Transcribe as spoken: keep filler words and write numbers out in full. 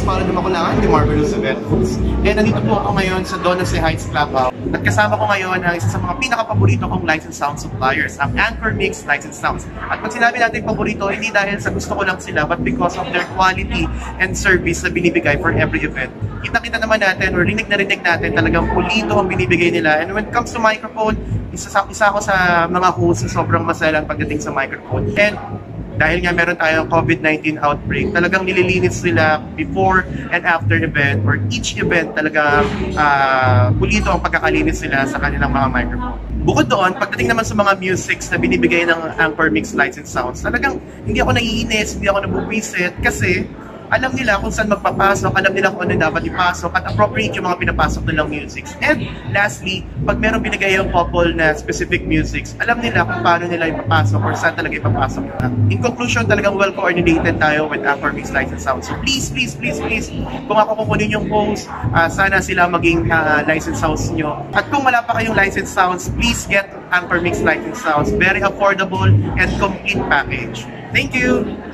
PAOLO Dimaculangan, the Marvelous Event Host. And nandito po ako ngayon sa Donoso Heights Clubhouse. At kasama ko ngayon ang isa sa mga pinaka-paborito kong licensed sound suppliers, ang Anchormix Licensed Sounds. At pag sinabi natin paborito, hindi dahil sa gusto ko lang sila, but because of their quality and service na binibigay for every event. Kita-kita naman natin, or rinig na rinig natin, talagang pulito ang binibigay nila. And when it comes to microphone, isa, isa ako sa mga hosts na sobrang masaya pagdating sa microphone. And dahil nga meron tayong COVID nineteen outbreak, talagang nililinis nila before and after event, or each event talaga uh, pulito ang pagkakalinis nila sa kanilang mga microphone. Bukod doon, pagdating naman sa mga musics na binibigay ng Anchormix Licensed Sounds, talagang hindi ako naiinis, hindi ako nabubwisit kasi alam nila kung saan magpapasok, alam nila kung ano dapat ipasok, at appropriate yung mga pinapasok nilang musics. And lastly, pag meron binigay yung couple na specific musics, alam nila kung paano nila ipapasok or saan talaga ipapasok nila. In conclusion, talagang well-coordinated tayo with Anchormix Licensed Sounds. So please, please, please, please, kung ako kukunin yung host, uh, sana sila maging uh, licensed sounds nyo. At kung wala pa kayong licensed sounds, please get Anchormix Licensed Sounds. Very affordable and complete package. Thank you!